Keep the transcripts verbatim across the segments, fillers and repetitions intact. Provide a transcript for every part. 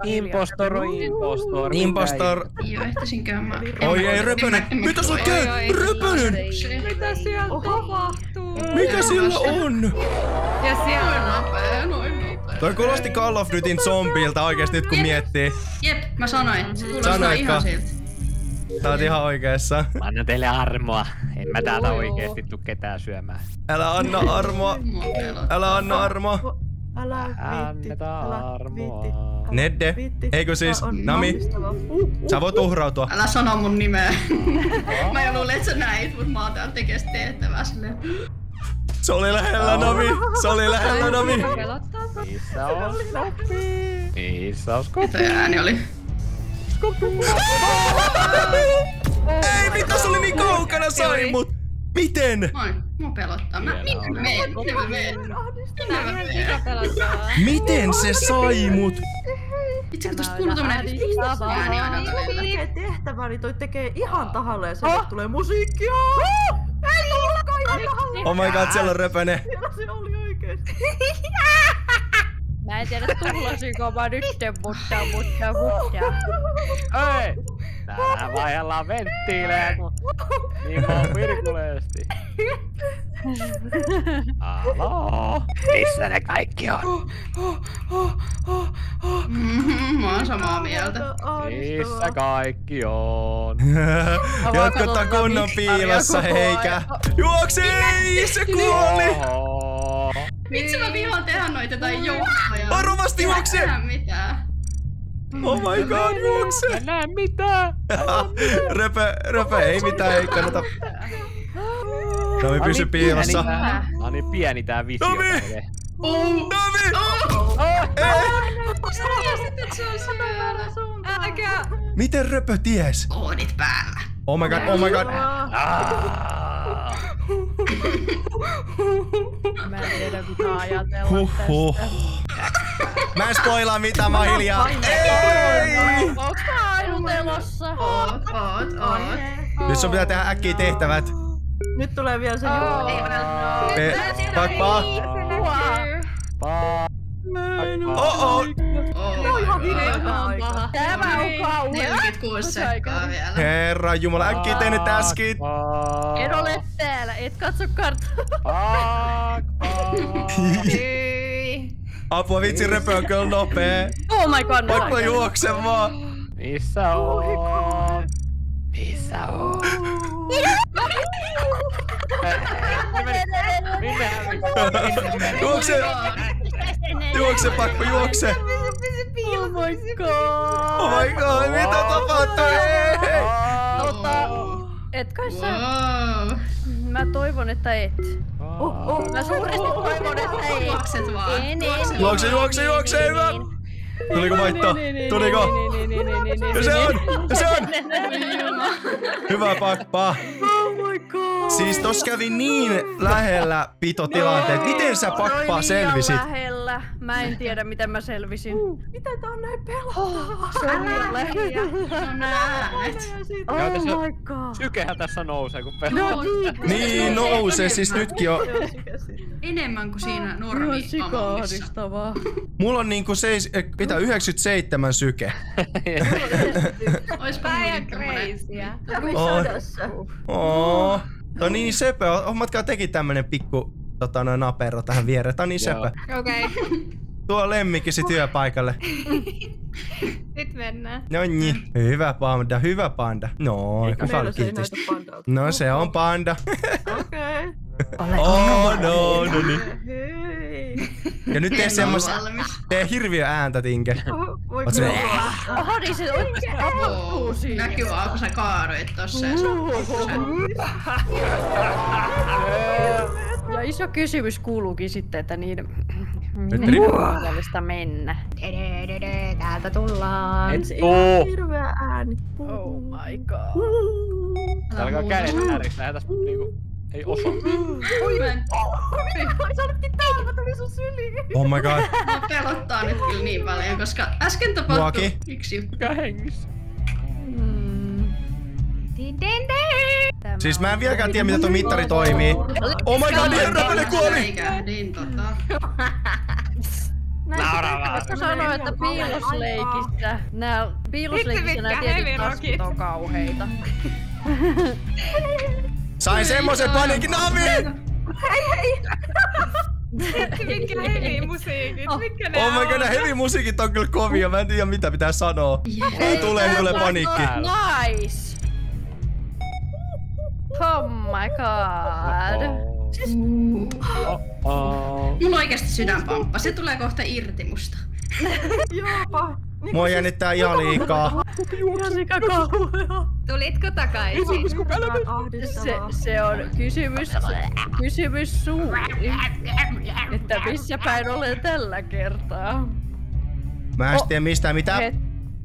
Impostor, impostor. Impostor. Joo, ehtäisinkään mä. Oi ei, Röpönen. Mitä sulla käy? Röpönen! Mitä siellä tapahtuu? Mikä sillä on? Ja siellä Noin nopea, noin nopea. Toi kuulosti Call of Dutyn zombilta oikeesti nyt kun miettii. Jep, mä sanoin. Se kuulostaa Sanoitko? ihan siltä. Sä oot ihan oikeessa. Mä annan teille armoa. En mä täältä oikeesti tuu ketään syömään. Älä anna armoa. Älä anna armoa. Älä viitti. Annetaan Älä armoa. viitti. Nedde. Eikö siis? Nami. Sä voit uhrautua. Älä sano mun nimeä. Mä jo luulen, et sä näit, mut mä oon täällä tekes tehtävää silleen. Se oli lähellä, Nami. Se oli lähellä, Nami. Missä on Skopi? Missä on Skopi? Toi ääni oli. Ei, mitä se oli niin kaukana sai mut? Miten? Moi, mua pelottaa. Mä, minne mä meen? Minne mä meen? Minne mä meen? Miten se sai mut? Itse kun tosta kuuluu tommonen ääni aina välillä. Tekee tehtävää, niin toi tekee ihan tahalleen sen, että tulee musiikkia. Ei tullakaan ihan tahalleen. Oh my god, siellä on Röpönen. Siellä se oli oikeesti. Mä en tiedä tullasiko mä nytten, mutta, mutta, mutta. Hei! Täällähän vaihdellaan venttiilejä, kun niin vaan virkuleesti. Haloo? Missä ne kaikki on? Mhm, mä oon samaa mieltä. Missä kaikki on? Jotkut on kunnon piilossa, heikä. Juokse! Ei, se kuoli! Oho. Vitsi mä vihaan tehdä noita tai joukkoja. Varovasti juokse! Mä en näe mitään. Oh my god, juokse! En näe mitään! Röpö, Röpö, ei mitään, ei kannata. Nami, pysy piilossa. Mä oon niin pieni tää visio. Nami! Nami! Sä tiesit, et se on siellä. Älkää! Miten Röpö ties? Koodit päällä. Oh my god, oh my god. Mä en tiedä mitä ajatella Huhhuh. Mä en spoilaa mitään, mä oon hiljaa. Ei! Onks tää ainut elossa? Oot, oot, oot. Nyt sun pitää tehdä äkkiä tehtävät. Nyt tulee vielä se joo. Ei ole. Pe- Pakpaa. Paa. Oh oh. Ne on ihan hirveä aika. Tämä on kauhea. neljäkymmentäkuusi sekkaa vielä. Herra jumala, äkkiä tee ne täskit. En ole täällä, et katso karttaa. Pak, pak. Apua, vitsi, Röpö on kyllä nopee. Oh my god, Pakko juokse vaan. Missä on? Missä on? Minne hän? Juokse! Juokse, Pakko, juokse! Oh my god. Oh my god, mitä tapahtuu? Ei! Tota, et kai sä? Wow. Mä toivon, että et. Mä suuresti toivon, että et. Juokset vaan. En, en, Juokse, juokse, juokse, hyvä! Tuliko vaihtoa? Tuliko? Ja se on! Ja se on! Hyvä, Pakpa! Oh my god. Siis tos kävi niin lähellä pitotilanteet. Miten sä, Pakpa, selvisit? Lähellä. Mä en tiedä, miten mä selvisin. Miten tää on näin pelottavaa? Se on niin lähellä. No näet. Oh my god. Sykehän tässä nousee, kun pelaa. No niin. Niin nousee, siis nytkin on. Enemmän kuin siinä Ihan normi-amongissa. sikaahdistavaa. Mulla on niinku seis, eh, mitä, yhdeksänkymmentäseitsemän syke. Oispa muuten tommonen. Oh. No niin söpö. Hommatkaa teki tämmönen pikku tota, noin napero tähän viereen. Tää on niin söpö. Okei. Tuo lemmikkisi työpaikalle. Nyt mennään. No niin. Hyvä panda, hyvä panda. No, kuka oli kiltisti? No se on panda. Okei. Oh no, no niin. Hei. Ja nyt tee semmos, Valmis. tee hirviö ääntä, Tinke. Voi Oot se- kyllä. Oho, niin se oikein tapahtuu Oo, siinä. näkyy vaan, kun sä kaaduit tossa ja sä Ja iso kysymys kuuluukin sitten, että niin... Nyt Minne ri- on mahdollista mennä? Dededede, täältä tullaan. Et Se tuu! ihan hirveä ääni. Oh my god. Alkaa kädet ääreksi, lähdetään niinku... Ei osaa. Oi, mä en- Ai sä olitkin täällä, mä tulin sun syliin. Oh my god. Mua pelottaa nyt kyllä niin paljon, koska äsken tapahtui Muakin. yksi juttu. Mikä hengissä? Mm. Din, din, din. Tämä Siis mä en on- vieläkään tiedä, miten tuo mittari toimii. Oh my god, niin Röpönen kuoli! Säikähdin tota. Mä sanoin, että piilosleikissä nää piilosleikissä nää tietyt taskit on kauheita. Sain semmosen paniikin, Nami! Hei hei! Mitkä heavy musiikit? Mitkä ne Oh on? my god, heavy musiikit on kyllä kovia, mä en tiedä mitä pitää sanoa. Ei tulee, tulee paniikki. Nice! Oh my god. Mulla oikeesti sydänpamppa, se tulee kohta irti musta. Joopa. Mua jännittää ihan liikaa. Ihan sika kauhea. Tulitko takaisin? Se, se on kysymys, kysymys suuri, että missä päin olen tällä kertaa. Mä en tiedä mistään mitään. Het...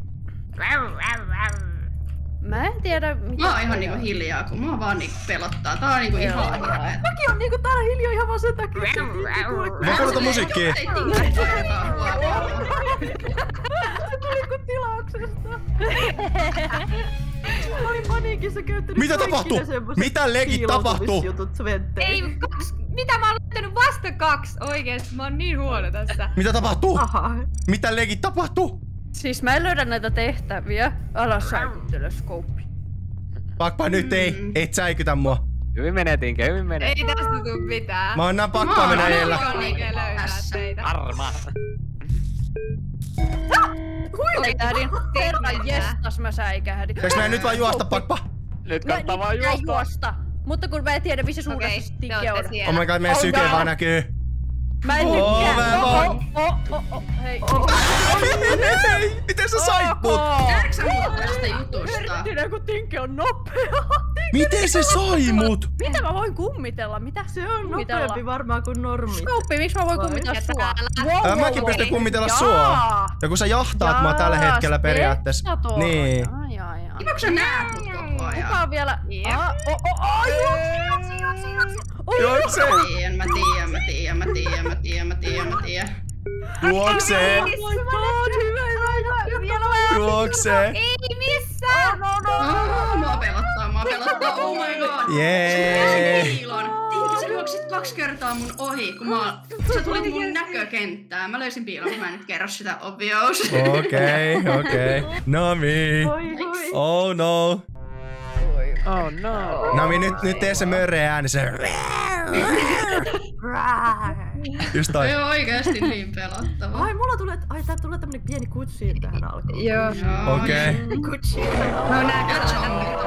Mä en tiedä mitä. Mä oon ihan niinku hiljaa, kun mua vaan niinku pelottaa. Tää on niinku ihan hirveä. Mäkin on niinku täällä hiljaa ihan vaan sen takia. Mä kuulotan musiikkia. Se tuli kuin tilauksesta. Mä olin paniikissa käyttänyt Mitä kaikki tapahtuu? ne semmoset Mitä legit tapahtuu? piiloutumisjutut Sventteihin. Ei, kaksi, mitä mä oon laittanut vasta kaksi oikeesti? Mä oon niin huono tässä. Mitä tapahtuu? Aha. Mitä legit tapahtuu? Siis mä en löydä näitä tehtäviä. Alas säikyttelyskooppi. Pakpa nyt ei, et säikytä mua. Hyvin menee, Tinke, hyvin menee. Ei tästä tuu mitään. Mä annan pakkoa mennä edellä. Mä oon niin löytää teitä. Arma. Huijatähdin, kerran jestas mä säikähdin. Pitäis näin nyt vaan juosta, Pakpa? Nyt Mä kannattaa vaan pitää juosta. juosta. Mutta kun mä en tiedä missä suunnassa Okei, se te tike on. ootte siellä. Oh my god, meidän Oh syke god. vaan näkyy. Mä en Oh, tykkää. mä Oh, vaan- oh, oh, oh, oh, hei. Hei, miten sä sait mut? Tiedätkö sä muuta tästä jutusta? Erittynä kun Tinke on nopea. Miten se sai mut? Mitä mä voin kummitella? Mitä? Se on Kummitella. nopeampi varmaan kuin normi. Skooppi, miksi mä voin kummitella Ja sua? täällä. Wow, Ää, wow, mäkin wow. pystyn kummitella Jaa. sua. Ja kun sä jahtaat mua tällä hetkellä periaatteessa. spectator. Niin. Jaa, jaa, jaa. Kiva, kun sä näet mut koko ajan. Kuka on vielä? Jep. Ah, oh, oh, oh, juoksi, juoksi, juoksi, juoksi. Oi, Juokse! Mä tiedän, mä tiedän, mä tiedän, mä tiedän, mä tiedän, mä tiedän, mä tiedän. Juokse! Oh my god, hyvä, hyvä, hyvä. Vielä vähän. Juokse! Ei missään! No, no, Oh, mua pelottaa, mua pelottaa, oh my god! Jee! Piilon. Tinki, sä juoksit kaksi kertaa mun ohi, kun mä... Sä tulit mun näkökenttään. Mä löysin piilon, kun mä en nyt kerro sitä obvious. Okei, okei. Nami! Oi, oi. Oh no! Oh no. Nami, nyt, nyt tee se mörreä ääni, se... Just toi. Ei oo oikeesti niin pelottavaa. Ai, mulla tulee, ai tää tulee tämmönen pieni kutsiin tähän alkuun. Joo. Okei. Kutsiin. No nää katsotaan.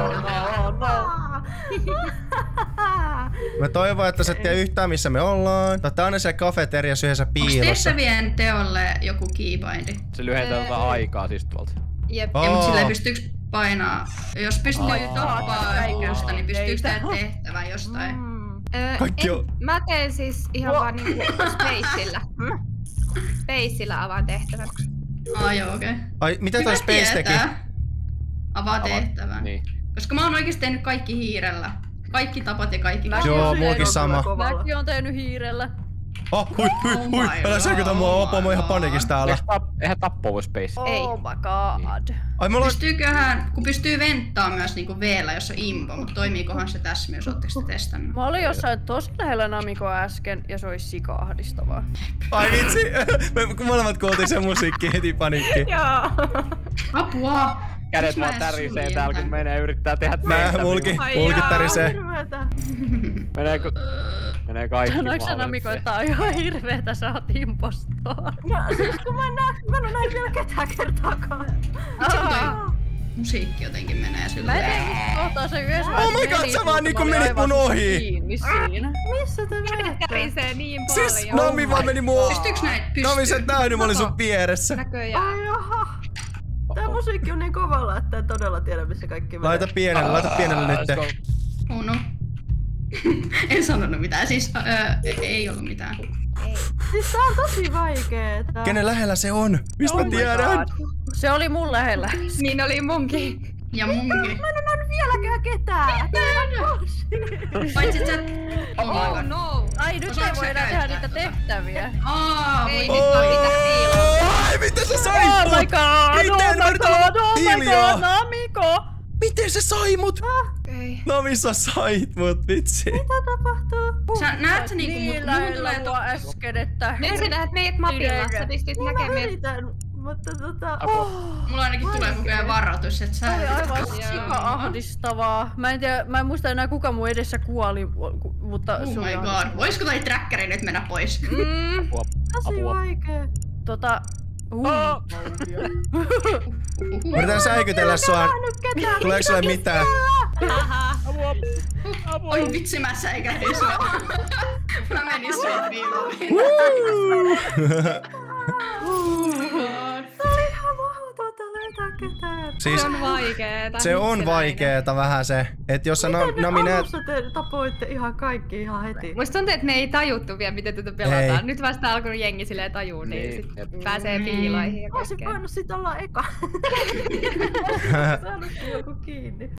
Mä toivon, että sä et tiedä yhtään missä me ollaan. Tää on siellä kafeteriassa yhdessä Onks piilossa. tehtävien teolle joku keybindi? Se lyhentää tota aikaa siis tuolta. Jep. Oo. Ja mut silleen pystyyks painaa? Jos pystyy tappaa eikä jokusta, niin pystyyks teitä. tehdä tehtävän jostain? Öö, Kaikki en, on- Mä teen siis ihan vaan niinku Spacella. Spacella avaan tehtävän. Aa joo, okei. Ai, mitä Hyvä toi Space teki? tietää. Avaa tehtävän. Niin. Koska mä oon oikeesti tehnyt kaikki hiirellä. Kaikki tapat ja kaikki Mäkin Joo, oon muukin tehnyt- sama. Mäkin oon tehnyt hiirellä. Oh, hui, hui, Oh hui. my Älä säkytä god, mua, oh opo, mä oon ihan my panikissa täällä. Eihän tap- Eihän tappoa voi space. Ei. Oh my god. Ai, mulla on... Pystyyköhän, kun pystyy venttaa myös niinku V-llä, jos on impo, mutta toimiikohan se tässä myös? Ootteko te testannut? Mä olin jossain tosi lähellä Namikoa äsken ja se olisi sika-ahdistavaa. Ai vitsi, me kun molemmat kuultiin sen musiikki heti panikki. Joo. Apua! Kädet Miksi mä vaan en tärisee suljen täällä kun tän? menee yrittää tehdä Mä tehtäviä. mulki, Ai mulki jaa. tärisee. Hirveetä. Menee ku... Menee kaikki Sanoiko sä Namiko, mahdolliset. että on ihan hirveetä, sä oot impostor? Ja siis kun mä en näe, mä en oo nähnyt vielä ketään kertaakaan. Miksi toi musiikki jotenkin menee Mä silleen? en tiedä, miksi kohtaa se yhdessä Oh my vaiheessa god, meni, sä mutta vaan niinku mä olin menit mun aivan ohi. kiinni siinä. Missä te menette? Kärisee niin Siis paljon. Nami vaan meni mun... Pystyyks näitä? Pystyy. Nami, sä et nähnyt, mä olin sun vieressä. Näköjään. Ai jaha. Tää musiikki on niin kovalla, että en todella tiedä missä kaikki menee. Laita pienelle, laita pienelle nyt. Olisiko- Oh no. En sanonut mitään, siis öö, ei ollut mitään. Siis tää on tosi vaikeeta. Kenen lähellä se on? Mistä Oh mä my tiedän? god. Se oli mun lähellä. Niin oli munkin. Ja munkin. Mä en oo nähnyt vieläkään ketään. Paitsi että sä... Oh my Oh god. no. Ai nyt ei Osaatko sä voida tehdä käyttää niitä tota? tehtäviä. Aa, Ei, voi nyt mä pitää piiloon. Ai, miten sä sait Oh mut? my god, Miten? oh Mä my yritän olla god, oh my hiljaa. god, Namiko! Miten se sai mut? Okei. No missä sait mut, vitsi? Mitä tapahtuu? Sä näet sä niinku, mut Niillä muhun tulee to... mua äsken, että... Nyt sä näet meidät mapilla. Sä pystyt Mä näkemään. yritän, mutta tota... Mulla ainakin tulee koko ajan varoitus, että sä... Toi aivan sika-ahdistavaa. Mä en tiedä, mä en muista enää kuka mun edessä kuoli, mutta... Oh se oli my god. ahdistavaa. Voisiko toi trackeri nyt mennä pois? Mm. Tosi vaikee. Tota... Uh. Oh. Yritän säikytellä sua. Ketään. Tuleeko sulle mitään? Apua! Apua! Oi vitsi, mä säikähdin sua. Mä menin sua piiloon. Se oli ihan mahdotonta löytää ketään. Siis Se on vaikeeta. se on Miksi vaikeeta vähän se, että jos sä no, Miten Nami ne näet... alussa te tapoitte ihan kaikki ihan heti? Musta tuntuu, että me ei tajuttu vielä, miten tätä pelataan. Ei. Nyt vasta alkanut jengi silleen tajuu, niin, Niin, sit jep. pääsee piiloihin ja Olisin kaikkeen. voinut sit olla eka. Saanut joku kiinni.